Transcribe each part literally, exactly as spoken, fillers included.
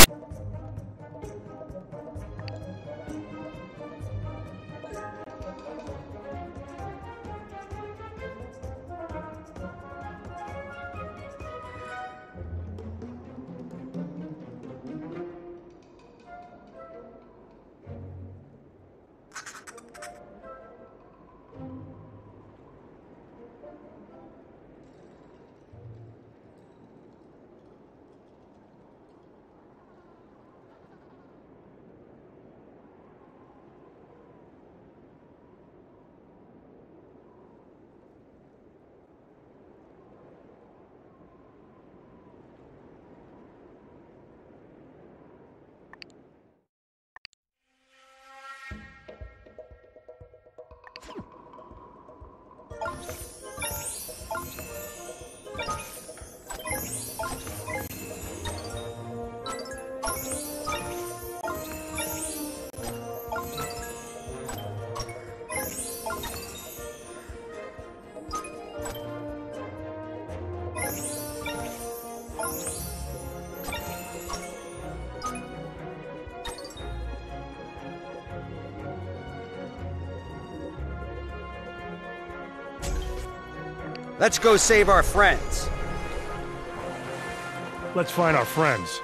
Let's go save our friends. Let's find our friends.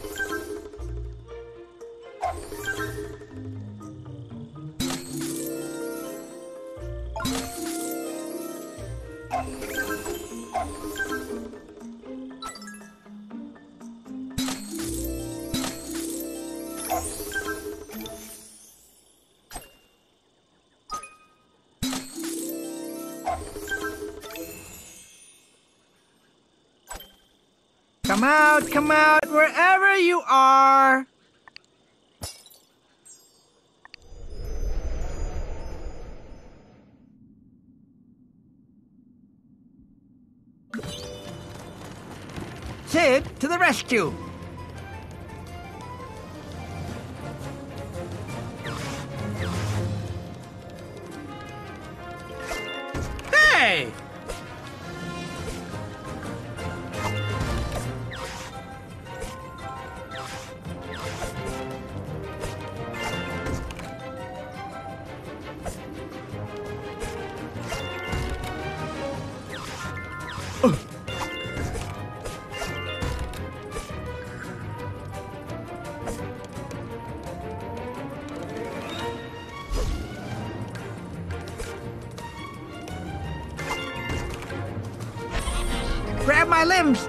Come out, come out, wherever you are! Cid, to the rescue! Hey! Grab my limbs!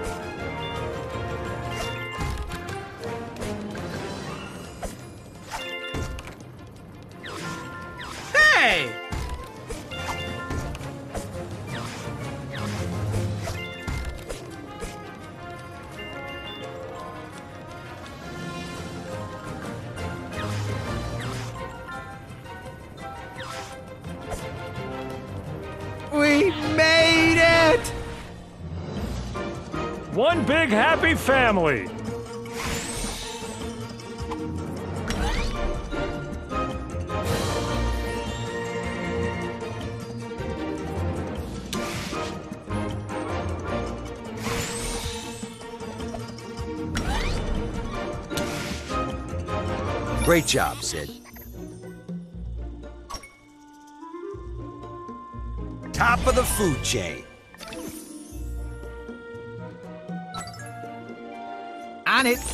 Hey! We made it! One big happy family! Great job, Cid. Top of the food chain. On it!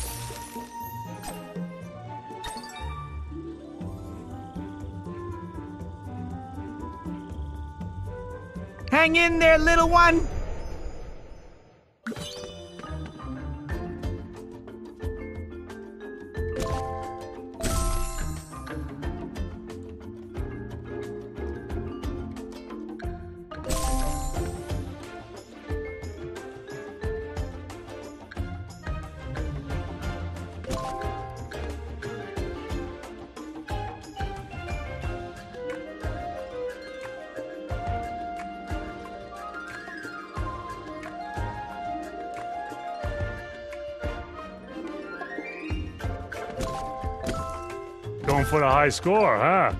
Hang in there, little one! Going for the high score, huh?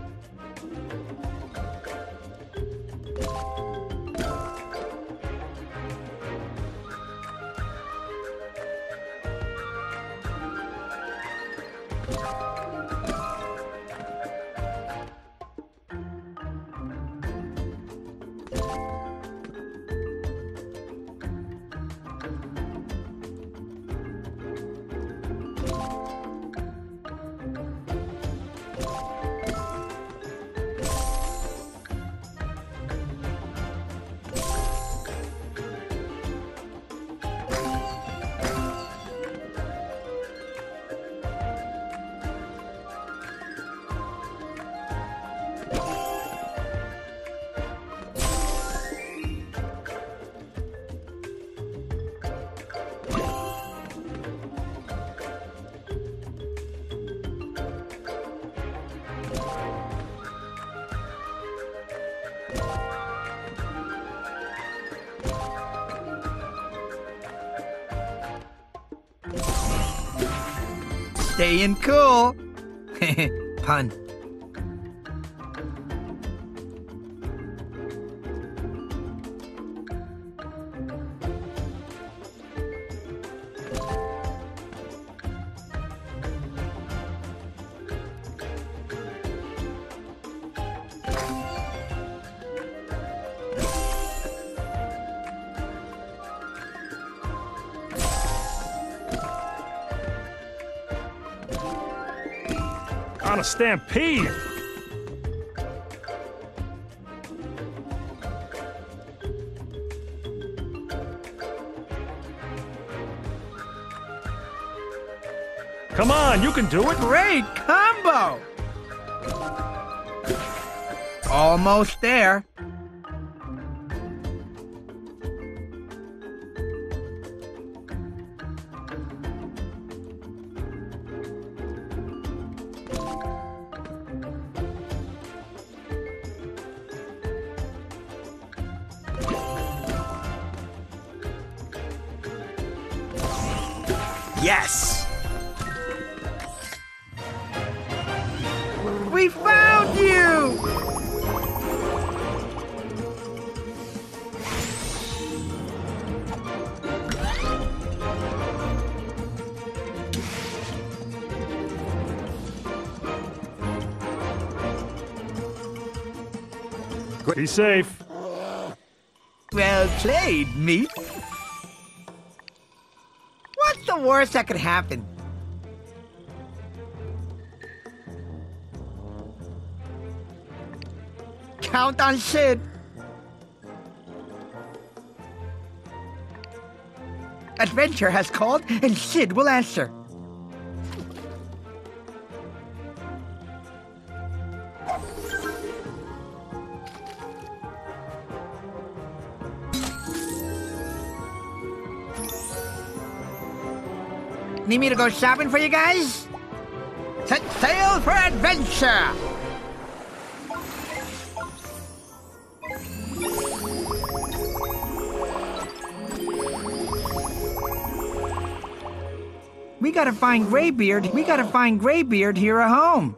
Staying cool. Pun. On a stampede! Come on, you can do it! Great combo! Almost there. Yes! We found you! Be safe. Well played, meat. What's the worst that could happen? Count on Sid. Adventure has called, and Sid will answer. Need me to go shopping for you guys? Set sail for adventure! We gotta find Graybeard. We gotta find Graybeard here at home.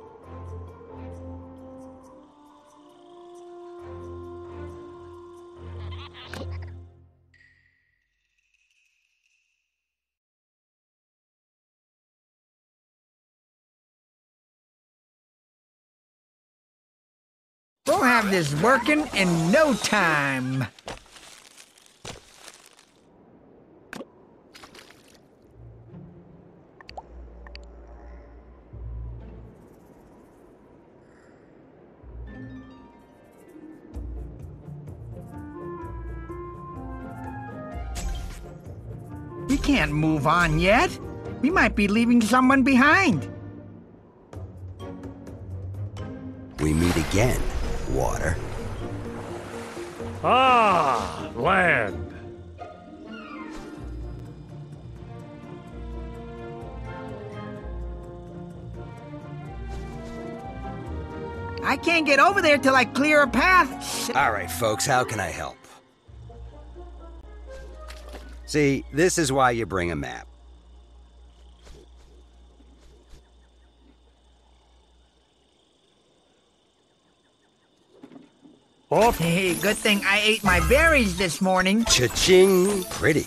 We'll have this working in no time. We can't move on yet. We might be leaving someone behind. We meet again, water. Ah, land. I can't get over there till I clear a path. All right, folks, how can I help? See, this is why you bring a map. Off. Hey, good thing I ate my berries this morning. Cha-ching, pretty.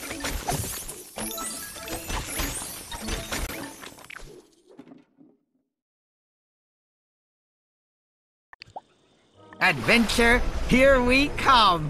Adventure, here we come.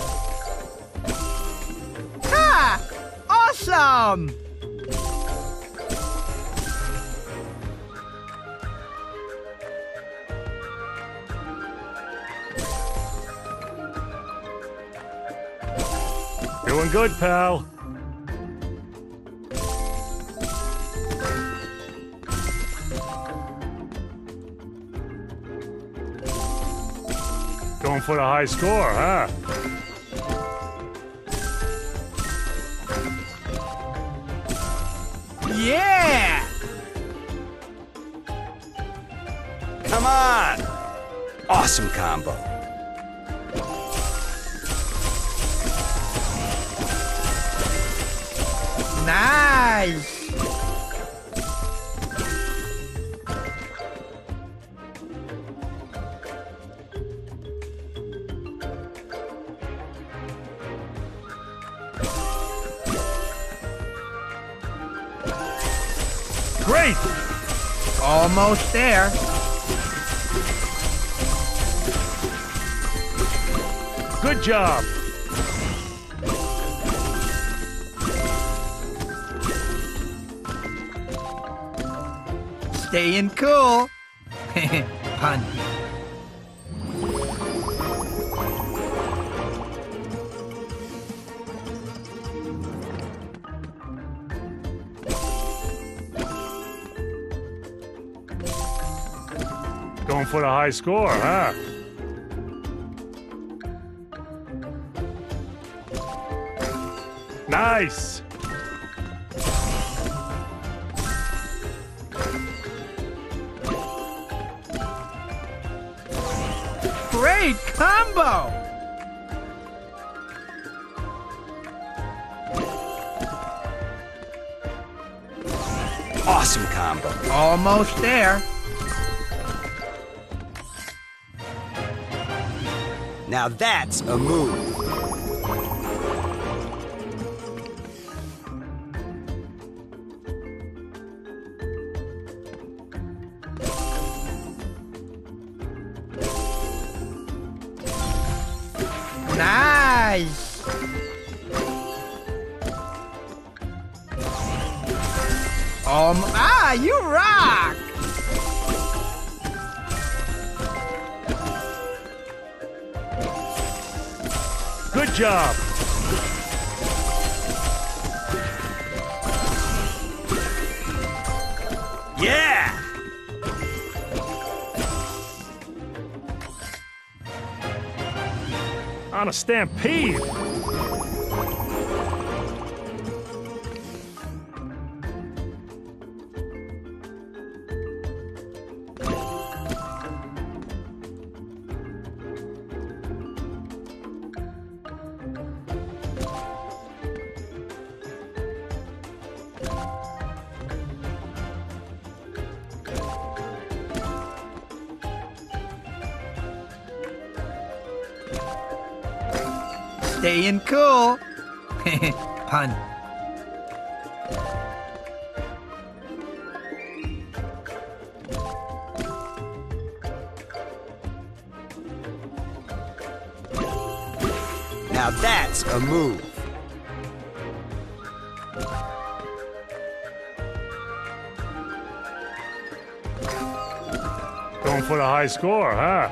Awesome! good, pal. Going for the high score, huh? Yeah! Come on! Awesome combo. Nice! Great! Almost there. Good job. Staying cool. Pun. Going for the high score, huh? Nice! Great combo! Awesome combo. Almost there. Now that's a move. Nice! Um, ah, you rock! Good job! Yeah! On a stampede! Staying cool. Pun. Now that's a move. Going for the high score, huh?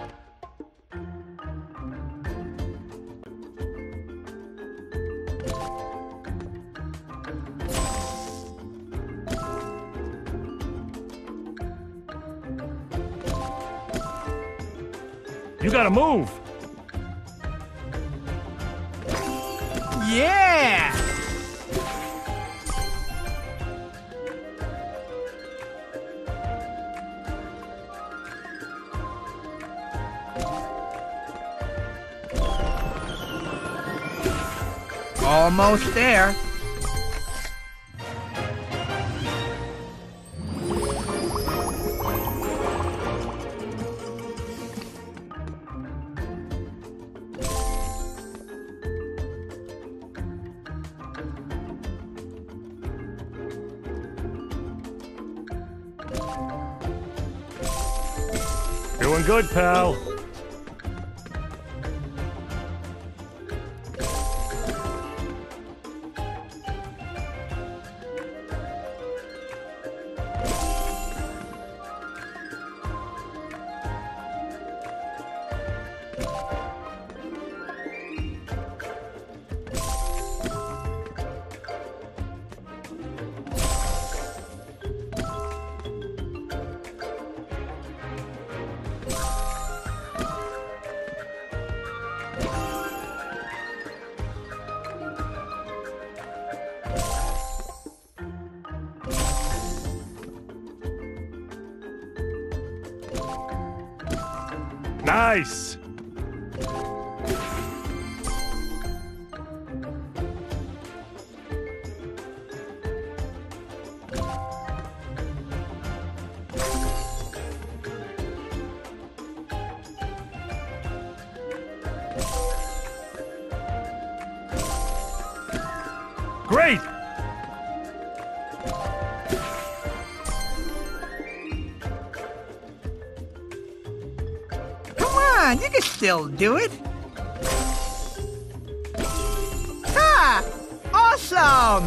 You gotta move! Yeah! Almost there. Doing good, pal. Nice. Great! Come on, you can still do it. Ah! Awesome!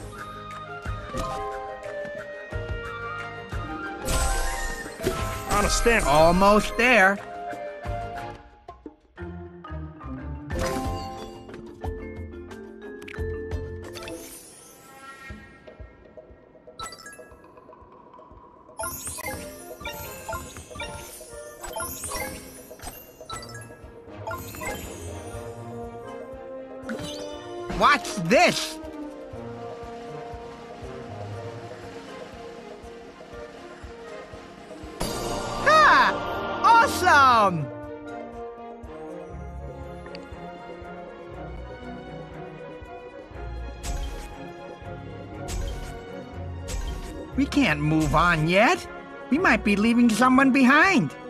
On a stamp. Almost there. Watch this! Ha! Awesome! We can't move on yet. We might be leaving someone behind.